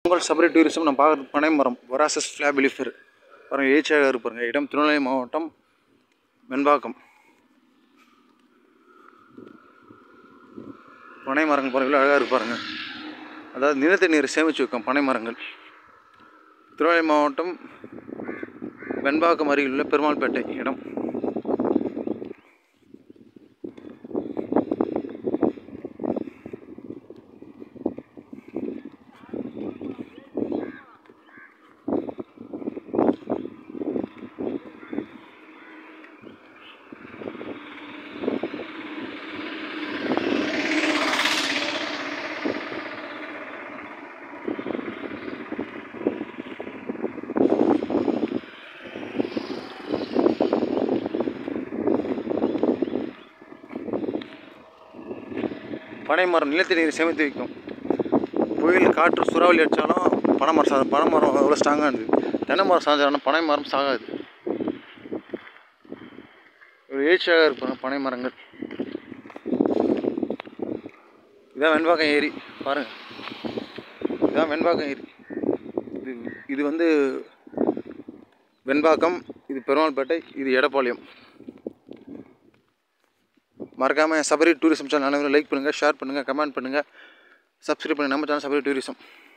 உங்கள் சபரி டூரிசம் நம்ம பார்க்குறது பனைமரம் வொராசஸ் ஃப்ளாபிலிஃபர் பாருங்கள். ஏச்சியாக இருப்பாருங்க. இடம் திருநெல்வேலி மாவட்டம் வெண்பாக்கம். பனை மரங்கள் பாருங்கள், அழகாக இருப்பாருங்க. அதாவது நிலத்தடி நீரை சேமித்து வைக்கும் பனை மரங்கள். திருநெல்வேலி மாவட்டம் வெண்பாக்கம் அருகில் உள்ள பெருமாள்பேட்டை இடம். பனை மரம் நிலத்தடி நீரை சேமித்து வைக்கும். புயல் காற்று சூறாவளி அடித்தாலும் பனைமரம் எவ்வளோ ஸ்ட்ராங்கானது. தென்னை மரம் சாஞ்சாலும் பனை மரம் சாகாது. ஒரு ஏச்சியாக இருப்பாங்க பனை மரங்கள். இதான் வெண்பாக்கம் ஏரி பாருங்கள். இதான் வெண்பாக்கம் ஏரி. இது வந்து வெண்பாக்கம், இது பெருமாள்பேட்டை, இது எடப்பாளையம். மறக்காமல் சபரி டூரிசம் சேனல் அனைவரும் லைக் பண்ணுங்கள், ஷேர் பண்ணுங்கள், கமெண்ட் பண்ணுங்கள், சப்ஸ்கிரைப் பண்ணுங்கள் நம்ம சேனல் சபரி டூரிசம்.